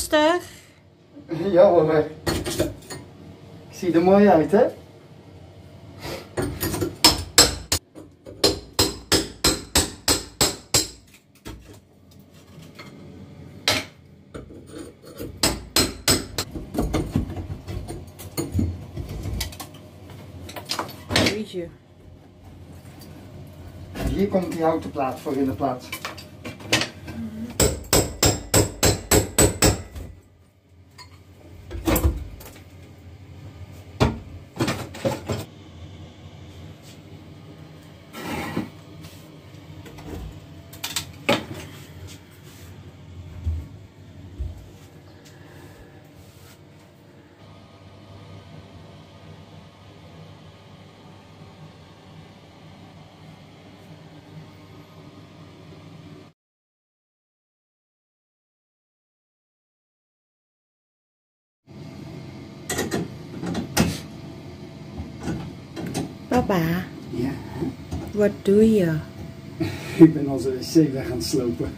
Rustig. Ja hoor, maar ik zie er mooi uit, hè? Hier komt die houten plaat voor in de plaats. Papa, Ja? wat doe je? Ik ben onze wc weg aan het slopen.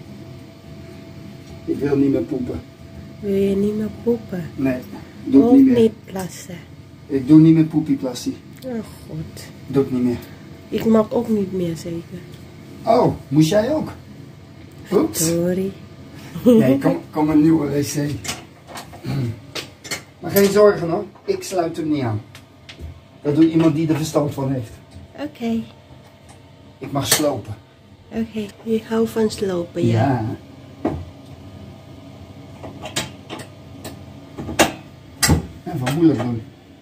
Ik wil niet meer poepen. Wil je niet meer poepen? Nee, doe ik Ook niet meer. niet plassen. Ik doe niet meer poepieplassie. Oh god. Doe ik niet meer. Ik mag ook niet meer zeker. Oh, moest jij ook? Oeps. Sorry. Nee, kom een nieuwe wc. Maar geen zorgen hoor, ik sluit hem niet aan. Dat doet iemand die er verstand van heeft. Oké. Ik mag slopen. Oké, je houdt van slopen, ja? Ja. Even moeilijk doen.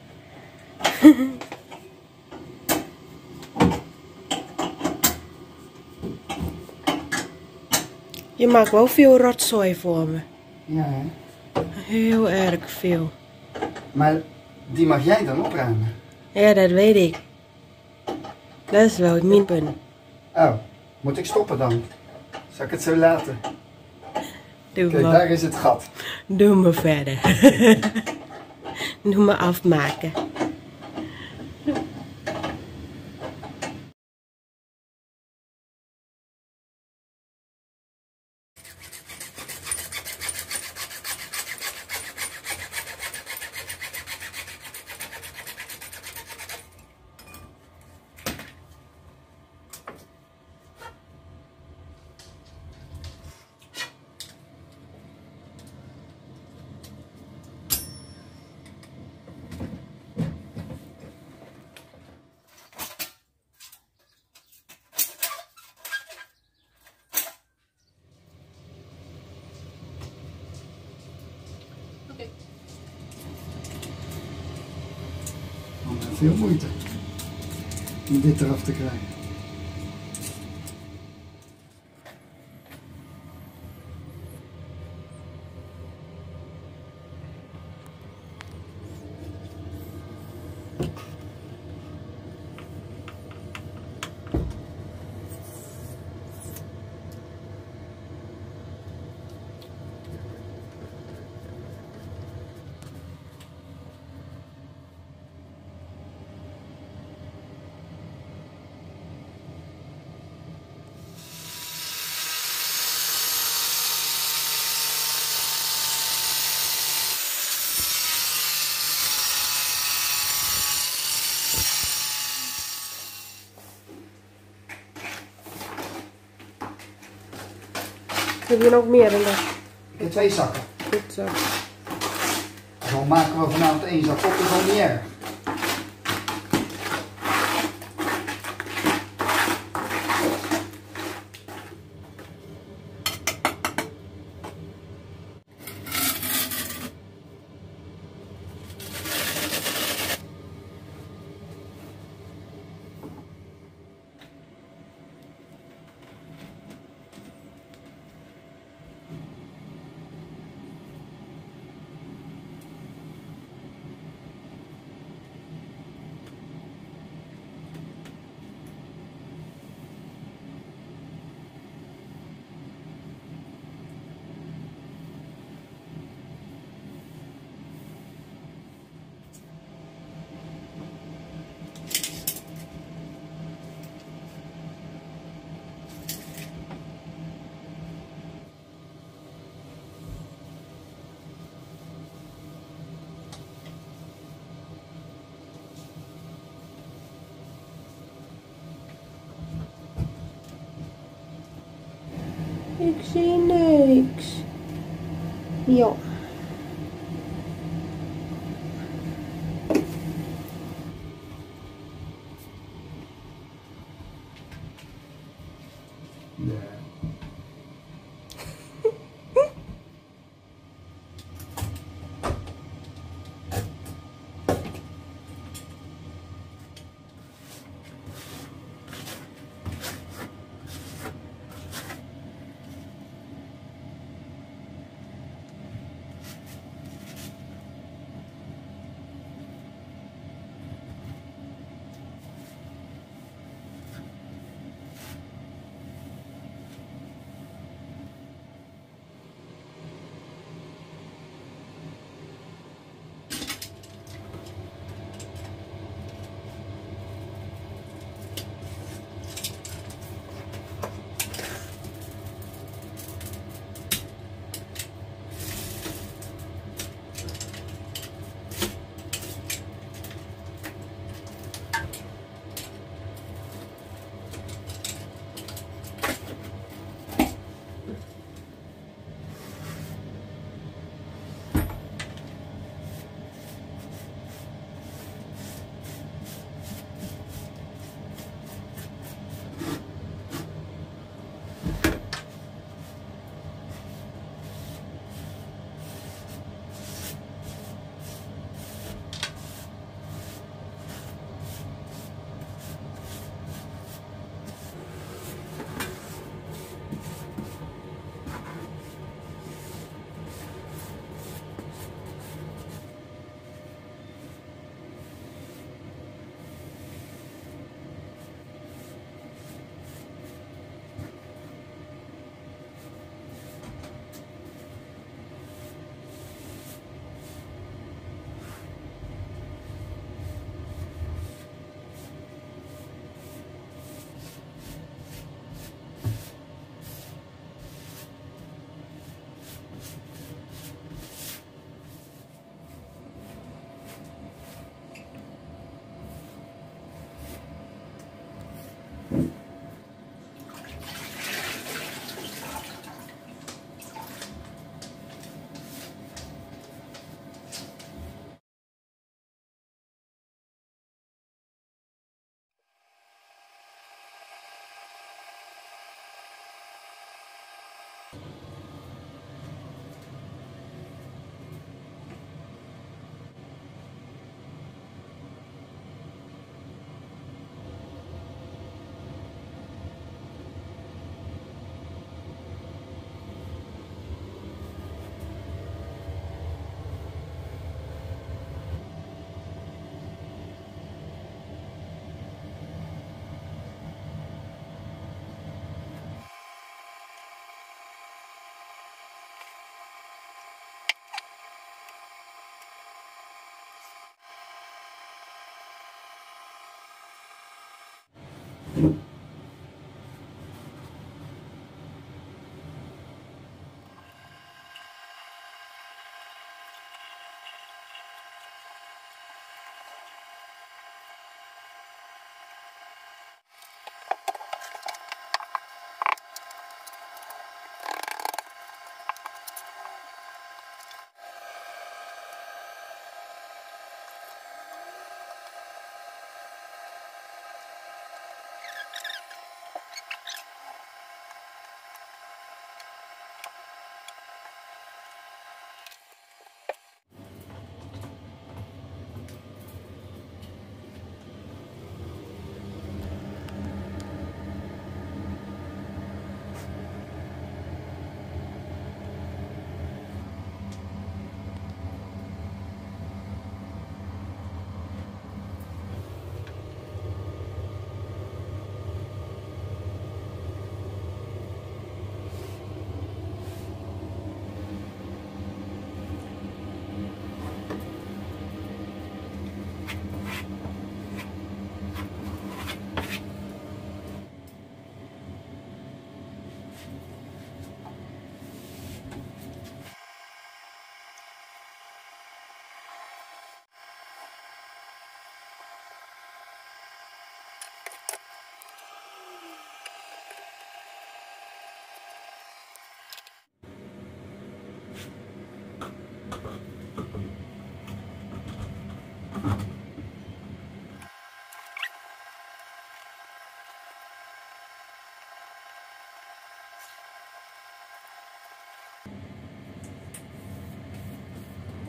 Je maakt wel veel rotzooi voor me. Ja, hè? Heel erg veel. Maar die mag jij dan opruimen? Ja, dat weet ik. Dat is wel het minpunt. Oh, moet ik stoppen dan? Zal ik het zo laten? Doe Kijk, maar. daar is het gat. Doe me verder. Doe me afmaken. Veel moeite om dit eraf te krijgen. Heb je nog meer dan dat? Ik heb 2 zakken. Goed zo. Dan maken we vanavond 1 zak op, dat is al niet erg. Ik zie niks. Ja. Nee.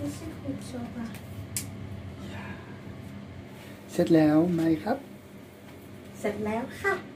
is het goed zo, pa. เสร็จแล้วไหมครับเสร็จแล้วค่ะ